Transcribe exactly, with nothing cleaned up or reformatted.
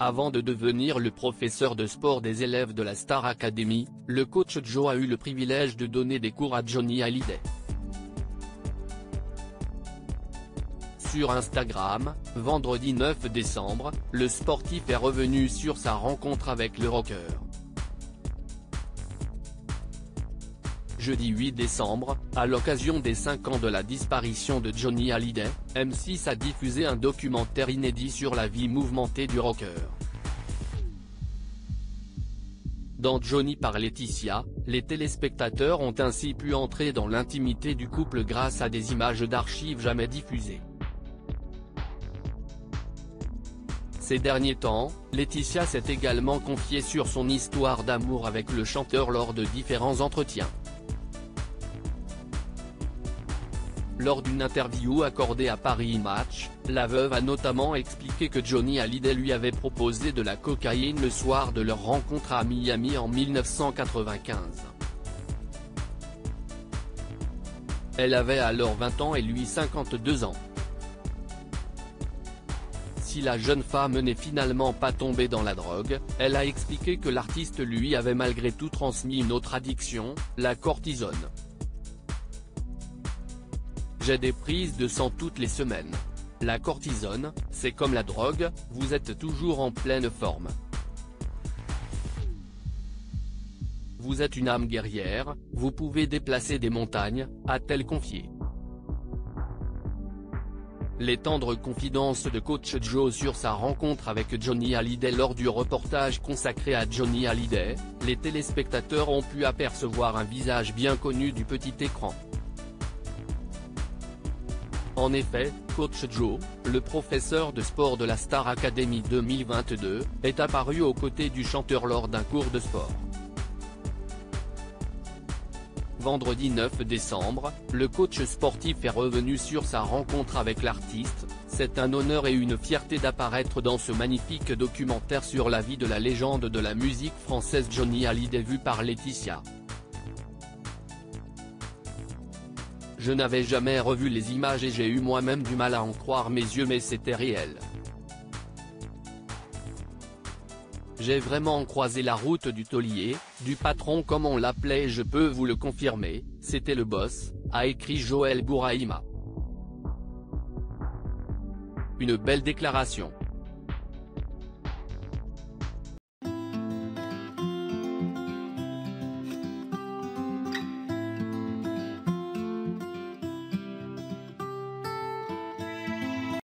Avant de devenir le professeur de sport des élèves de la Star Academy, le coach Joe a eu le privilège de donner des cours à Johnny Hallyday. Sur Instagram, vendredi neuf décembre, le sportif est revenu sur sa rencontre avec le rocker. Jeudi huit décembre, à l'occasion des cinq ans de la disparition de Johnny Hallyday, M six a diffusé un documentaire inédit sur la vie mouvementée du rocker. Dans Johnny par Laetitia, les téléspectateurs ont ainsi pu entrer dans l'intimité du couple grâce à des images d'archives jamais diffusées. Ces derniers temps, Laetitia s'est également confiée sur son histoire d'amour avec le chanteur lors de différents entretiens. Lors d'une interview accordée à Paris Match, la veuve a notamment expliqué que Johnny Hallyday lui avait proposé de la cocaïne le soir de leur rencontre à Miami en mille neuf cent quatre-vingt-quinze. Elle avait alors vingt ans et lui cinquante-deux ans. Si la jeune femme n'est finalement pas tombée dans la drogue, elle a expliqué que l'artiste lui avait malgré tout transmis une autre addiction, la cortisone. J'ai des prises de sang toutes les semaines. La cortisone, c'est comme la drogue, vous êtes toujours en pleine forme. Vous êtes une âme guerrière, vous pouvez déplacer des montagnes, a-t-elle confié. Les tendres confidences de coach Joe sur sa rencontre avec Johnny Hallyday lors du reportage consacré à Johnny Hallyday, les téléspectateurs ont pu apercevoir un visage bien connu du petit écran. En effet, coach Joe, le professeur de sport de la Star Academy deux mille vingt-deux, est apparu aux côtés du chanteur lors d'un cours de sport. Vendredi neuf décembre, le coach sportif est revenu sur sa rencontre avec l'artiste. C'est un honneur et une fierté d'apparaître dans ce magnifique documentaire sur la vie de la légende de la musique française Johnny Hallyday vu par Laetitia. Je n'avais jamais revu les images et j'ai eu moi-même du mal à en croire mes yeux, mais c'était réel. J'ai vraiment croisé la route du taulier, du patron comme on l'appelait, et je peux vous le confirmer, c'était le boss, a écrit Joël Bourahima. Une belle déclaration.